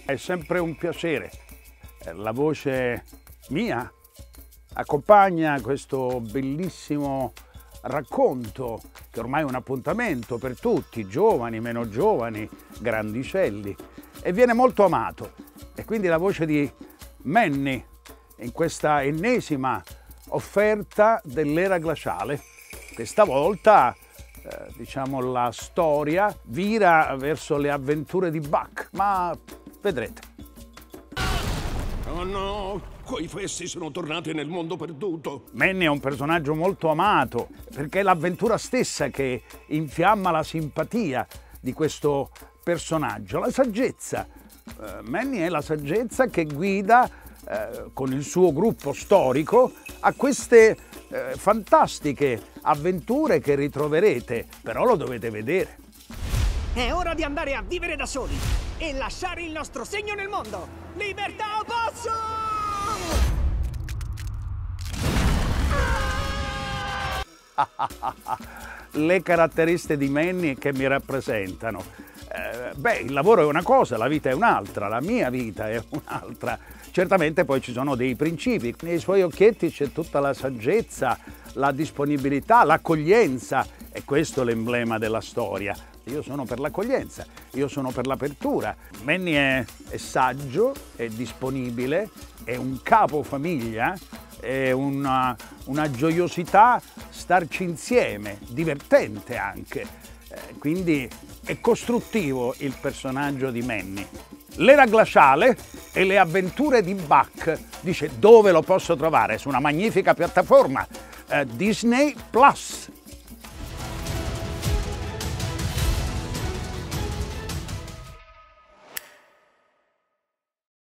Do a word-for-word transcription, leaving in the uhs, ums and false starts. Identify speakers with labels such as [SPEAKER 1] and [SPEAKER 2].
[SPEAKER 1] È sempre un piacere. La voce mia accompagna questo bellissimo racconto che ormai è un appuntamento per tutti, giovani, meno giovani, grandicelli, e viene molto amato. E quindi la voce di Manny in questa ennesima offerta dell'era glaciale. Questa volta eh, diciamo la storia vira verso le avventure di Buck, ma vedrete.
[SPEAKER 2] Oh no, quei fessi sono tornati nel mondo perduto.
[SPEAKER 1] Manny è un personaggio molto amato perché è l'avventura stessa che infiamma la simpatia di questo personaggio, la saggezza. Uh, Manny è la saggezza che guida uh, con il suo gruppo storico a queste uh, fantastiche avventure che ritroverete, però lo dovete vedere.
[SPEAKER 3] È ora di andare a vivere da soli e lasciare il nostro segno nel mondo! Libertà o posso!
[SPEAKER 1] Le caratteristiche di Manny che mi rappresentano. Eh, beh, il lavoro è una cosa, la vita è un'altra, la mia vita è un'altra. Certamente poi ci sono dei principi. Nei suoi occhietti c'è tutta la saggezza, la disponibilità, l'accoglienza, e questo è l'emblema della storia. Io sono per l'accoglienza, io sono per l'apertura. Manny è, è saggio, è disponibile, è un capofamiglia, è una, una gioiosità starci insieme, divertente anche. Eh, quindi è costruttivo il personaggio di Manny. L'era glaciale e le avventure di Buck. Dice, dove lo posso trovare? Su una magnifica piattaforma, eh, Disney Plus.